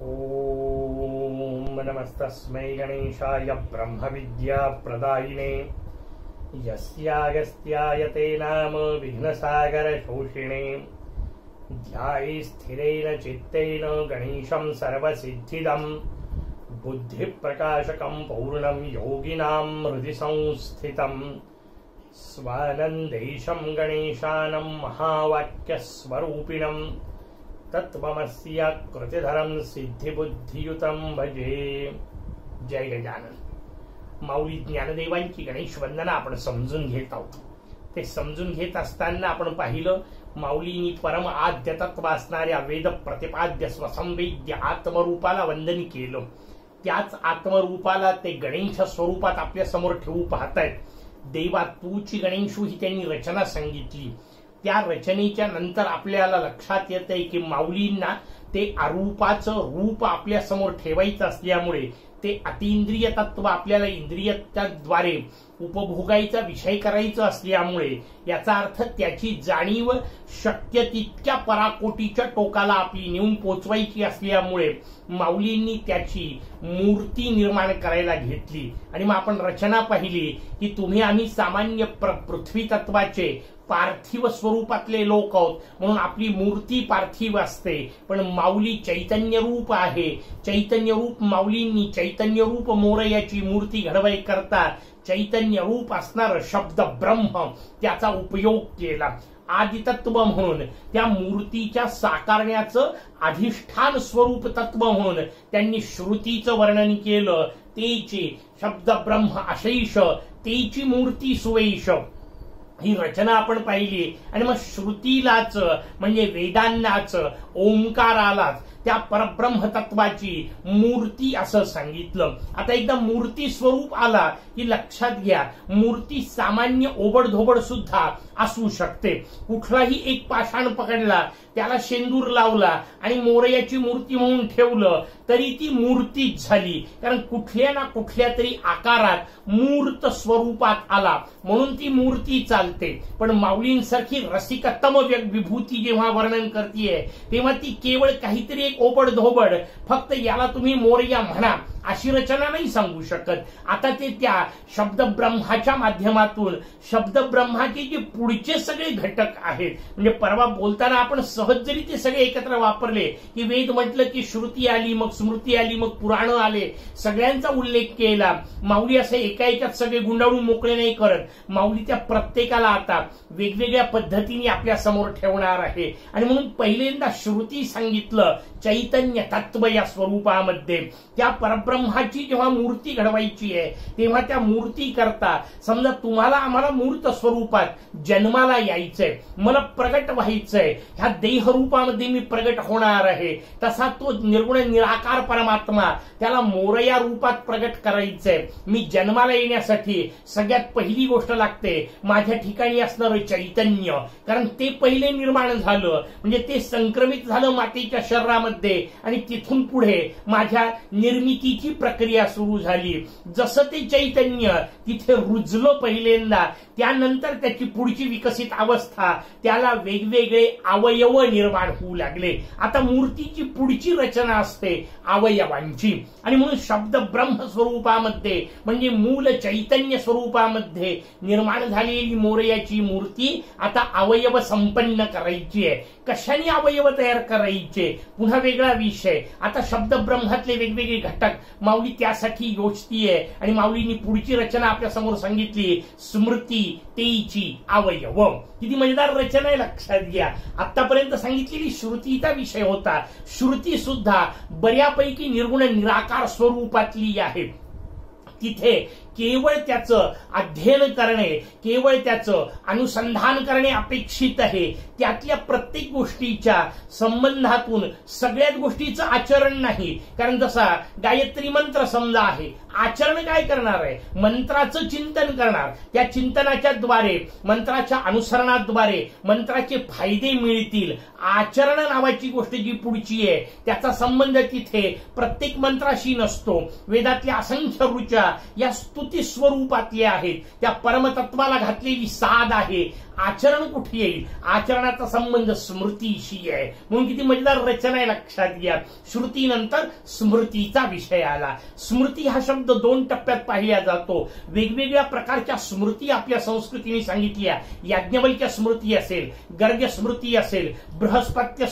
ओम नमस्तस्मै गणेशाय ब्रह्मविद्याप्रदायिने यस्यागस्त्यायते नाम विघ्नसागरशोषिणे ध्याये स्थिरेण चित्तेन गणेशं सर्वसिद्धिदं बुद्धिप्रकाशकं पूर्णं योगिनां हृदि संस्थितं स्वानन्देशं गणेशानं महावाक्यस्वरूपिणं तत्त्वमस्य कृतिधरं सिद्धिबुद्धियुतं भजे। जय गजानन। माऊली ज्ञानदेवांची गणेश वंदना आपण समजून घेत आहोत। ते समजून घेत असताना आपण पाहिलं माऊलींनी परम आद्य तत्व असणाऱ्या वेद प्रतिपाद्य स्वसंवेद्य आत्मरूपाला वंदन केलं। त्याच आत्मरूपाला ते गणेश स्वरूपात आपल्या समोर ठेवू पाहतायत। देवा तूची गणेशू ही त्यांनी रचना सांगितली। त्या रचनेच्या नंतर आपल्याला लक्षात येतंय की माऊलींना ते अरूपाचं रूप आपल्या समोर ठेवायचं असल्यामुळे ते अतींद्रिय तत्व आपल्याला इंद्रियाद्वारे उपभोगायचा विषय करायचा असल्यामुळे याचा अर्थ त्याची जाणीव शक्य तितक्या पराकोटीच्या टोकाला आपली नेऊन पोचवायची असल्यामुळे माऊलींनी त्याची मूर्ती निर्माण करायला घेतली। आणि मग आपण रचना पाहिली की तुम्ही आम्ही सामान्य पृथ्वी तत्वाचे पार्थिव स्वरूपातले लोक आहोत म्हणून आपली मूर्ती पार्थिव असते, पण माऊली चैतन्य रूप आहे। चैतन्य रूप माऊलींनी चैतन्य रूप मोरयाची मूर्ती घडवाई करता चैतन्य रूप असणार शब्द ब्रह्म त्याचा उपयोग केला। आदितत्व म्हणून त्या मूर्तीच्या साकारण्याचं अधिष्ठान स्वरूप तत्व म्हणून त्यांनी श्रुतीचं वर्णन केलं। तेचे शब्द ब्रह्म अशेष तेची मूर्ती सुवेश ही रचना आपण पाहिली। आणि मग श्रुतीलाच म्हणजे वेदांनाच ओंकारालाच त्या परब्रह्म तत्वाची मूर्ती असं सांगितलं। आता एकदा मूर्ती स्वरूप आला की लक्षात घ्या मूर्ती सामान्य ओबडधोबड सुद्धा असू शकते। कुठलाही एक पाषाण पकडला त्याला शेंदूर लावला आणि मोरयाची मूर्ती म्हणून ठेवलं तरी ती मूर्तीच झाली, कारण कुठल्या ना कुठल्या तरी आकारात मूर्त स्वरूपात आला म्हणून ती मूर्ती चालते। पण माऊलींसारखी रसिकतम विभूती जेव्हा वर्णन करतीये तेव्हा ती केवळ काहीतरी एक ओबडधोबड फक्त याला तुम्ही मोरया म्हणा अशी रचना नाही सांगू शकत। आता ते त्या शब्द ब्रह्माच्या माध्यमातून शब्द ब्रह्माचे जे पुढचे सगळे घटक आहेत म्हणजे परवा बोलताना आपण सहज जरी ते सगळे एकत्र वापरले की वेद म्हटलं की श्रुती आली मग स्मृती आली मग पुराण आले सगळ्यांचा उल्लेख केला। माऊली असे एका एकात सगळे गुंडाळून मोकळे नाही करत। माऊली त्या प्रत्येकाला आता वेगवेगळ्या पद्धतीने आपल्या समोर ठेवणार आहे। आणि म्हणून पहिल्यांदा श्रुती सांगितलं चैतन्य तत्व या स्वरूपामध्ये त्या परब्रह्माची जेव्हा मूर्ती घडवायची आहे तेव्हा त्या मूर्ती करता समजा तुम्हाला आम्हाला मूर्त स्वरूपात जन्माला यायचंय, मला प्रगट व्हायचंय, ह्या देह रूपामध्ये मी प्रगट होणार आहे, तसा तो निर्गुण निराकार परमात्मा त्याला मोरया रूपात प्रगट करायचंय। मी जन्माला येण्यासाठी सगळ्यात पहिली गोष्ट लागते माझ्या ठिकाणी असणारं चैतन्य, कारण ते पहिले निर्माण झालं म्हणजे ते संक्रमित झालं मातेच्या शरीरामध्ये आणि तिथून पुढे माझ्या निर्मितीची प्रक्रिया सुरू झाली। जसं ते चैतन्य तिथे रुजलं पहिल्यांदा त्यानंतर त्याची पुढची विकसित अवस्था त्याला वेगवेगळे अवयव निर्माण होऊ लागले। आता मूर्तीची पुढची रचना असते अवयवांची आणि म्हणून शब्द ब्रह्म स्वरूपामध्ये म्हणजे मूल चैतन्य स्वरूपामध्ये निर्माण झालेली मोरयाची मूर्ती आता अवयव संपन्न करायची आहे। कशाने अवयव तयार करायचे पुन्हा वेगळा विषय। आता शब्द ब्रह्मातले वेगवेगळे घटक माऊली त्यासाठी योजतीये आणि माऊलींनी पुढची रचना आपल्या समोर सांगितली स्मृती तेची अवयव। किती मजेदार रचना आहे लक्षात घ्या। आतापर्यंत सांगितलेली श्रुतीचा विषय होता। श्रुती सुद्धा बऱ्यापैकी निर्गुण निराकार स्वरूपातली आहे। तिथे केवळ त्याचं अध्ययन करणे केवळ त्याचं अनुसंधान करणे अपेक्षित आहे। त्यातल्या प्रत्येक गोष्टीच्या संबंधातून सगळ्याच गोष्टीचं आचरण नाही, कारण जसा गायत्री मंत्र समजा आहे आचरण काय करणार आहे मंत्राचं चिंतन करणार, त्या चिंतनाच्या द्वारे मंत्राच्या अनुसरणाद्वारे मंत्राचे फायदे मिळतील। आचरण नावाची गोष्ट जी पुढची आहे त्याचा संबंध तिथे प्रत्येक मंत्राशी नसतो। वेदातल्या असंख्य ऋचा या स्तुती स्वरूपातल्या आहेत, त्या परमतत्वाला घातलेली साध आहे आचरण कुठे येईल? आचरणाचा संबंध स्मृतीशी आहे. म्हणून किती मजेदार रचना आहे लक्षात घ्या. श्रुतीनंतर स्मृतीचा विषय आला. स्मृती हा शब्द 2 टप्प्यात पाहिला जातो. वेगवेगळ्या प्रकारच्या स्मृती आपल्या संस्कृतीने सांगितल्या. याज्ञवल्क्य स्मृती असेल, गर्ग स्मृती असेल, बृहस्पत्य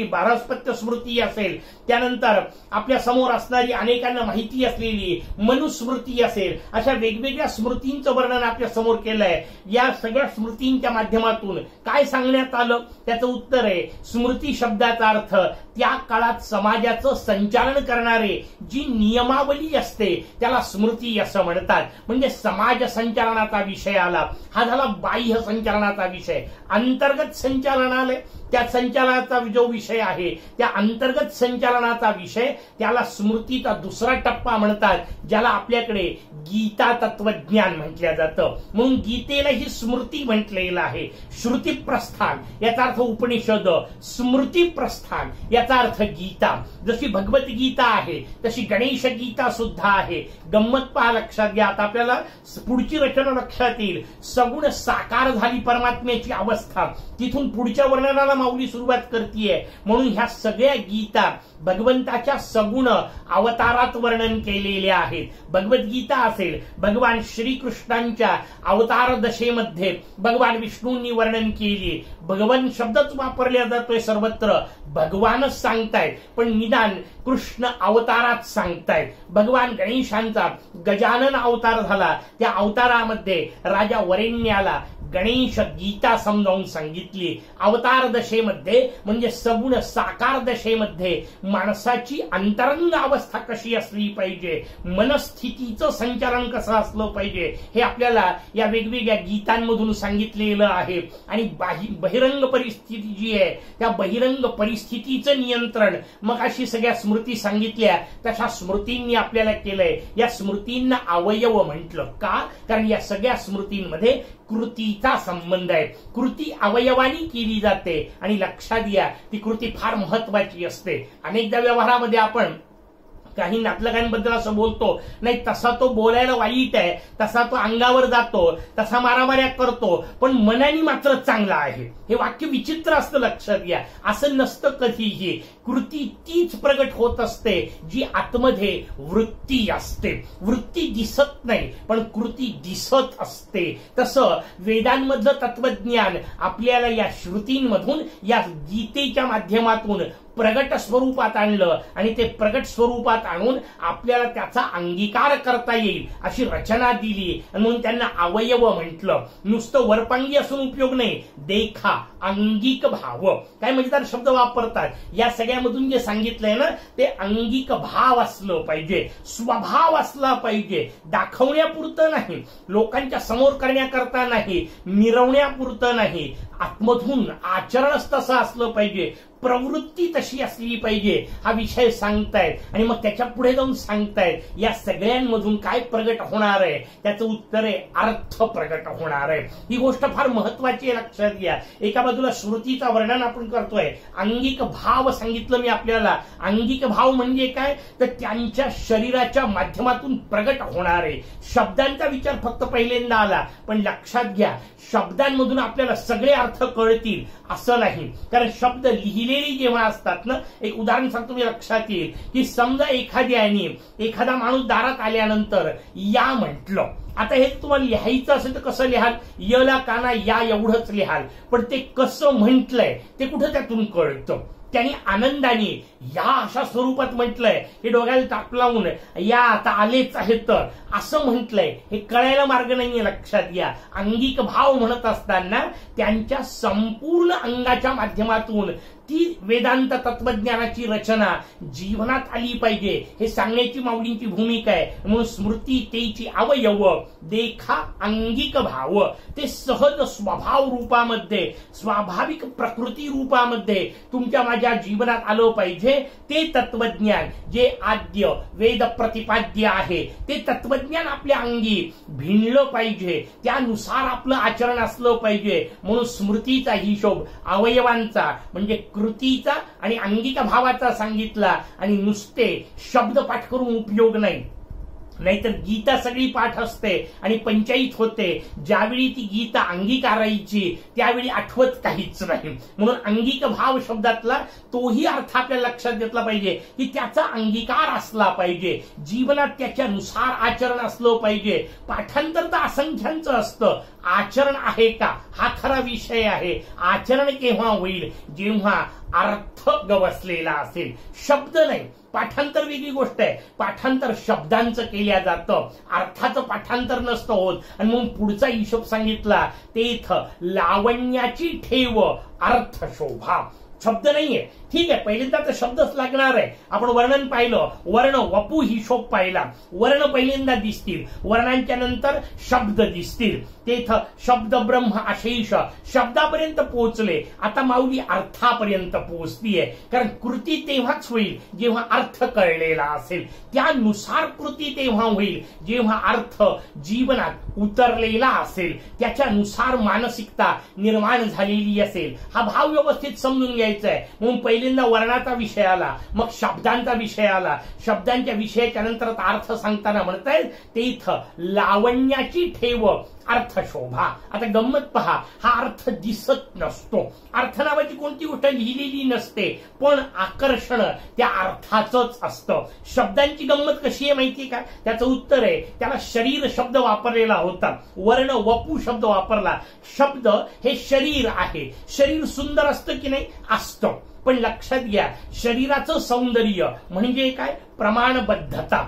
स्मृती असेल, त्यानंतर आपल्या समोर असणारी अनेकांना माहिती असलेली मनुस्मृती असेल, अशा वेगवेगळ्या स्मृतींचं वर्णन आपल्या समोर केलंय. या सगळ्या स्मृतींच्या माध्यमातून काय सांगण्यात आलं? त्याचं उत्तर आहे स्मृती शब्दाचा अर्थ त्या काळात समाजाचं संचालन करणारे जी नियमावली असते त्याला स्मृती असं म्हणतात. म्हणजे समाज संचालनाचा विषय आला. हा झाला बाह्य संचालनाचा विषय. अंतर्गत संचालन आले. त्या संचालनाचा जो विषय आहे त्या अंतर्गत संचालनाचा विषय त्याला स्मृतीचा दुसरा टप्पा म्हणतात, ज्याला आपल्याकडे गीता तत्वज्ञान म्हटलं जातं. म्हणून गीतेला ही स्मृती म्हटलेलं आहे. श्रुती प्रस्थान याचा अर्थ उपनिषद, स्मृती प्रस्थान याचा अर्थ गीता. जशी भगवद्गीता आहे तशी गणेश गीता सुद्धा आहे. गंमत पहा, लक्षात घ्या. आता आपल्याला पुढची रचना लक्षात येईल. सगुण साकार झाली परमात्म्याची अवस्था, तिथून पुढच्या वर्णनाला माऊली सुरुवात करतीये. म्हणून ह्या सगळ्या गीता भगवंताच्या सगुण अवतारात वर्णन केलेल्या आहेत. भगवद्गीता असेल, भगवान श्रीकृष्णांच्या अवतार दशेमध्ये भगवान विष्णूंनी वर्णन केली. भगवान शब्दच वापरला जातोय सर्वत्र. भगवानच सांगतायत, पण निदान कृष्ण अवतारात सांगतायत. भगवान गणेशांचा गजानन अवतार झाला. त्या अवतारामध्ये राजा वरेण्याला गणेश गीता समजावून सांगितली. अवतार दशेमध्ये म्हणजे सगुण साकार दशेमध्ये माणसाची अंतरंग अवस्था कशी असली पाहिजे, मनस्थितीचं संचालन कसं असलं पाहिजे, हे आपल्याला या वेगवेगळ्या गीतांमधून सांगितलेलं आहे. आणि बहिरंग परिस्थिती जी आहे त्या बहिरंग परिस्थितीचं नियंत्रण मग अशी सगळ्या स्मृती सांगितल्या. तशा स्मृतींनी आपल्याला केलंय. या स्मृतींना अवयव म्हटलं का? कारण या सगळ्या स्मृतींमध्ये कृतीचा संबंध आहे. कृती अवयवानी केली जाते आणि लक्षात घ्या ती कृती फार महत्वाची असते. अनेकदा व्यवहारामध्ये आपण काही नातलगांबद्दल असं बोलतो, नाही तसा तो बोलायला वाईट आहे, तसा तो अंगावर जातो, तसा मारामाऱ्या करतो, पण मनाने मात्र चांगला आहे. हे वाक्य विचित्र असतं, लक्षात घ्या. असं नसतं कधीही. कृती तीच प्रगट होत असते जी आतमध्ये वृत्ती असते. वृत्ती दिसत नाही पण कृती दिसत असते. तसं वेदांमधलं तत्वज्ञान आपल्याला या श्रुतींमधून, या गीतेच्या माध्यमातून प्रगट स्वरूपात आणलं आणि ते प्रगट स्वरूपात आणून आपल्याला त्याचा अंगीकार करता येईल अशी रचना दिली. म्हणून त्यांना अवयव म्हटलं. नुसतं वरपांगी असून उपयोग नाही. देखा, अंगिक भाव, काय मजेदार शब्द वापरतात. या सगळ्यामधून जे सांगितलंय ना ते अंगिक भाव असलं पाहिजे, स्वभाव असला पाहिजे. दाखवण्यापुरतं नाही, लोकांच्या समोर करण्याकरता नाही, मिरवण्यापुरतं नाही. आतमधून आचरणच तसं असलं पाहिजे, प्रवृत्ती तशी असली पाहिजे. हा विषय सांगतायत आणि मग त्याच्या पुढे जाऊन सांगतायत या सगळ्यांमधून काय प्रगट होणार आहे? त्याचं उत्तर आहे अर्थ प्रगट होणार आहे. ही गोष्ट फार महत्वाची आहे, लक्षात घ्या. एका बाजूला श्रुतीचा वर्णन आपण करतोय, अंगिक भाव सांगितलं मी आपल्याला. अंगिक भाव म्हणजे काय? तर त्यांच्या शरीराच्या माध्यमातून प्रगट होणारे. शब्दांचा विचार फक्त पहिल्यांदा आला, पण लक्षात घ्या शब्दांमधून आपल्याला सगळे अर्थ कळतील असं नाही. कारण शब्द लिहिलेली जेव्हा असतात ना, एक उदाहरण सांगतो मी, लक्षात येईल की समजा एखादा माणूस दारात आल्यानंतर या म्हटलं. आता हे तुम्हाला लिहायचं असेल तर कसं लिहाल? यला काना या एवढंच लिहाल, पण ते कसं म्हटलंय ते कुठं त्यातून कळतं. त्यांनी आनंदाने या अशा स्वरूपात म्हटलंय, हे डोक्याला ताप लावून या आता आलेच आहेत तर असं म्हटलंय, हे कळायला मार्ग नाहीये. लक्षात घ्या अंगिक भाव म्हणत असताना त्यांच्या संपूर्ण अंगाच्या माध्यमातून ती वेदांत तत्वज्ञानाची रचना जीवनात आली पाहिजे हे सांगण्याची माऊलींची भूमिका आहे. म्हणून स्मृती तेची अवयव, देखा अंगिक भाव, ते सहज स्वभाव रूपामध्ये, स्वाभाविक प्रकृती रूपामध्ये तुमच्या माझ्या जीवनात आलं पाहिजे. ते तत्वज्ञान जे आद्य वेद प्रतिपाद्य आहे ते तत्वज्ञान आपल्या अंगी भिनलं पाहिजे. त्यानुसार आपलं आचरण असलं पाहिजे. म्हणून स्मृतीचा हिशोब अवयवांचा म्हणजे कृतीचा आणि अंगिक भावाचा सांगितला. आणि नुसते शब्द पाठ करून उपयोग नाही. नाहीतर गीता सगळी पाठ असते आणि पंचायत होते. ज्यावेळी ती गीता अंगीकारायची त्यावेळी आठवत काहीच नाही. म्हणून अंगिक भाव शब्दातला तोही अर्थ आपल्याला लक्षात घेतला पाहिजे की त्याचा अंगीकार असला पाहिजे, जीवनात त्याच्यानुसार आचरण असलं पाहिजे. पाठांतर तर असंख्यांचं असतं, आचरण आहे का हा खरा विषय आहे. आचरण केव्हा होईल, जेव्हा अर्थ गवसलेला असेल, शब्द नाही. पाठांतर वेगळी गोष्ट आहे, पाठांतर शब्दांचं केल्या जातं, अर्थाचं पाठांतर नसतं होत. आणि म्हणून पुढचा हिशोब सांगितला ते इथं लावण्याची ठेव अर्थ शोभा. शब्द नाहीये, ठीक आहे, पहिल्यांदा तर शब्दच लागणार आहे. आपण वर्णन पाहिलं, वर्ण वपू हिशोब पाहिला, वर्ण पहिल्यांदा दिसतील, वर्णांच्या नंतर शब्द दिसतील. तेथं शब्द ब्रह्म अशेष शब्दापर्यंत पोहोचले. आता माऊली अर्थापर्यंत पोहोचतीये, कारण कृती तेव्हाच होईल जेव्हा अर्थ कळलेला असेल. त्यानुसार कृती तेव्हा होईल जेव्हा अर्थ जीवनात उतरलेला असेल, त्याच्यानुसार मानसिकता निर्माण झालेली असेल. हा भाव व्यवस्थित समजून घ्यायचा आहे. म्हणून पहिल्यांदा वर्णाचा विषय आला, मग शब्दांचा विषय आला. शब्दांच्या विषयाच्या नंतर अर्थ सांगताना म्हणतायत ते इथं लावण्याची ठेव अर्थ शोभा. आता गंमत पहा, हा अर्थ दिसत नसतो, अर्थ नावाची कोणती गोष्ट लिहिलेली नसते, पण आकर्षण त्या अर्थाचंच असतं. शब्दांची गंमत कशी आहे माहितीये का, त्याचं उत्तर आहे त्याला शरीर शब्द वापरलेला होता, वर्ण वपू शब्द वापरला. शब्द हे शरीर आहे, शरीर सुंदर असतं की नाही, असतं. पण लक्षात घ्या, शरीराचं सौंदर्य म्हणजे काय, प्रमाणबद्धता.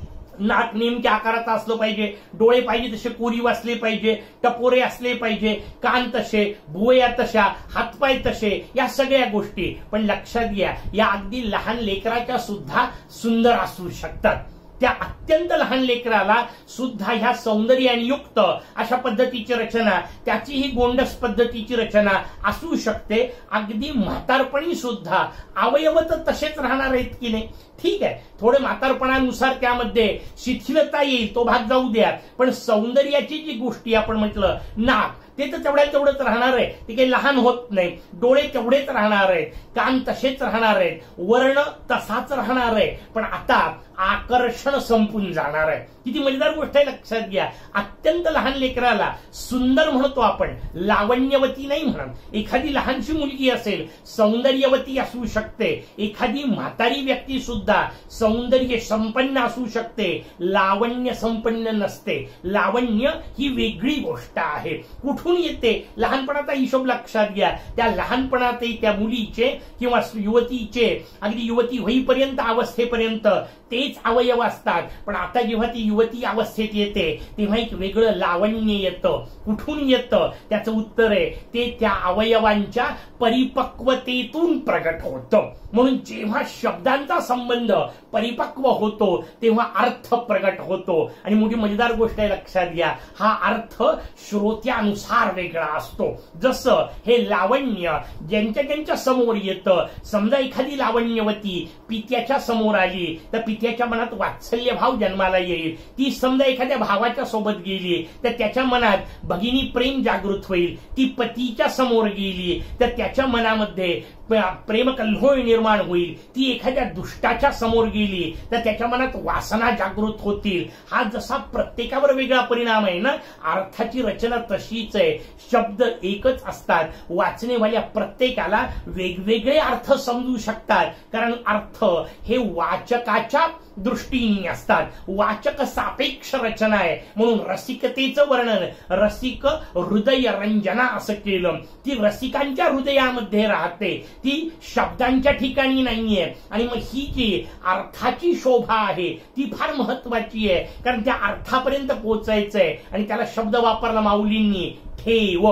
नाक नेमक्या आकाराचा असलं पाहिजे, डोळे पाहिजे तसे कोरीव असले पाहिजे, टपोरे असले पाहिजे, कान तसे, भुवया तशा, हातपाय तसे, या सगळ्या गोष्टी. पण लक्षात घ्या, या अगदी लहान लेकराच्या सुद्धा सुंदर असू शकतात. त्या अत्यंत लहान लेकराला सुद्धा ह्या सौंदर्याने युक्त अशा पद्धतीची रचना, त्याचीही गोंडस पद्धतीची रचना असू शकते. अगदी म्हातारपणी सुद्धा अवयव तर तसेच राहणार आहेत की नाही, ठीक आहे, थोडे म्हातारपणानुसार त्यामध्ये शिथिलता येईल, तो भाग जाऊ द्या. पण सौंदर्याची जी गोष्टी आपण म्हटलं, नाक ते तर तेवढंच राहणार आहे, ते काही लहान होत नाही. डोळे तेवढेच राहणार आहेत, कान तसेच राहणार आहेत, वर्ण तसाच राहणार आहे. पण आता आकर्षण संपून जाणार आहे. किती मजेदार गोष्ट आहे, लक्षात घ्या. अत्यंत लहान लेकराला सुंदर म्हणतो आपण, लावण्यवती नाही म्हणत. एखादी लहानशी मुलगी असेल सौंदर्यवती असू शकते, एखादी म्हातारी व्यक्ती सुद्धा सौंदर्य संपन्न असू शकते, लावण्य संपन्न नसते. लावण्य ही वेगळी गोष्ट आहे. कुठून येते, लहानपणाचा हिशोब लक्षात घ्या. त्या लहानपणातही त्या मुलीचे किंवा युवतीचे अगदी युवती होईपर्यंत अवस्थेपर्यंत तेच अवयव असतात. पण आता जेव्हा ती युवती अवस्थेत येते तेव्हा एक वेगळं लावण्य येतं. कुठून येतं, त्याचं उत्तर आहे ते त्या अवयवांच्या परिपक्वतेतून प्रगट होतं. म्हणून जेव्हा शब्दांचा संबंध परिपक्व होतो तेव्हा अर्थ प्रगट होतो. आणि मोठी मजेदार गोष्ट आहे, लक्षात घ्या, हा अर्थ श्रोत्यानुसार वेगळा असतो. जसं हे लावण्य ज्यांच्या ज्यांच्या समोर येतं, समजा एखादी लावण्यवती पित्याच्या समोर आली तर पित्याच्या मनात वात्सल्य भाव जन्माला येईल. ती समजा एखाद्या भावाच्या सोबत गेली तर त्याच्या मनात भगिनी प्रेम जागृत होईल. ती पतीच्या समोर गेली तर त्याच्या मनामध्ये प्रेम कल्होळ निर्माण होईल. ती एखाद्या दुष्टाच्या समोर गेली तर त्याच्या मनात वासना जागृत होतील. हा जसा प्रत्येकावर वेगळा परिणाम आहे ना, अर्थाची रचना तशीच आहे. शब्द एकच असतात, वाचनेवाल्या प्रत्येकाला वेगवेगळे अर्थ समजू शकतात, कारण अर्थ हे वाचकाच्या दृष्टीने असतात. वाचक सापेक्ष रचना आहे. म्हणून रसिकतेचं वर्णन रसिक हृदय रंजना असं केलं. ती रसिकांच्या हृदयामध्ये राहते, ती शब्दांच्या ठिकाणी नाहीये. आणि मग ही जी अर्थाची शोभा आहे ती फार महत्वाची आहे, कारण त्या अर्थापर्यंत पोहोचायचंय. आणि त्याला शब्द वापरला माऊलींनी, ठेव.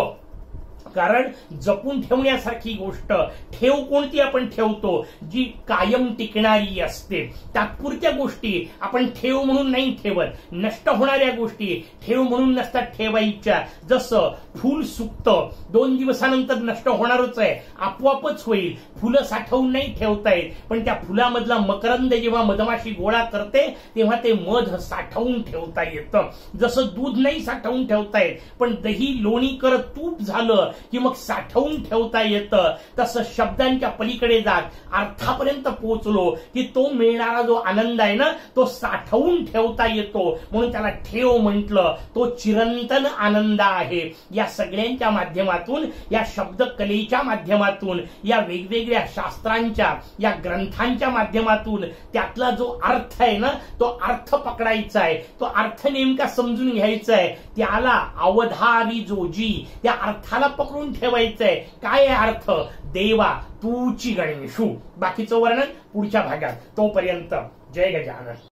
कारण जपून ठेवण्यासारखी गोष्ट, ठेव कोणती आपण ठेवतो, जी कायम टिकणारी असते. तात्पुरत्या गोष्टी आपण ठेव म्हणून नाही ठेवत, नष्ट होणाऱ्या गोष्टी ठेव म्हणून नसतात ठेवायच्या. जसं फूल सुकतं, 2 दिवसानंतर नष्ट होणारच आहे, आपोआपच होईल. फुलं साठवून नाही ठेवता येत, पण त्या फुलामधला मकरंद जेव्हा मधमाशी गोळा करते तेव्हा ते मध साठवून ठेवता येतं. जसं दूध नाही साठवून ठेवता येत, पण दही लोणी करत तूप झालं की मग साठवून ठेवता येतं. तसं शब्दांच्या पलीकडे जात अर्थापर्यंत पोहोचलो की तो मिळणारा जो आनंद आहे ना तो साठवून ठेवता येतो, म्हणून त्याला ठेव म्हटलं. तो चिरंतन आनंद आहे. या सगळ्यांच्या माध्यमातून, या शब्दकलेच्या माध्यमातून, या वेगवेगळ्या शास्त्रांच्या, या ग्रंथांच्या माध्यमातून त्यातला जो अर्थ आहे ना तो अर्थ पकडायचा आहे, तो अर्थ नेमका समजून घ्यायचा आहे. त्याला अवधारी जोजी, त्या अर्थाला पकडून ठेवायचंय. काय आहे अर्थ? देवा तूची गणेशू. बाकीचं वर्णन पुढच्या भागात. तोपर्यंत जय गजानन.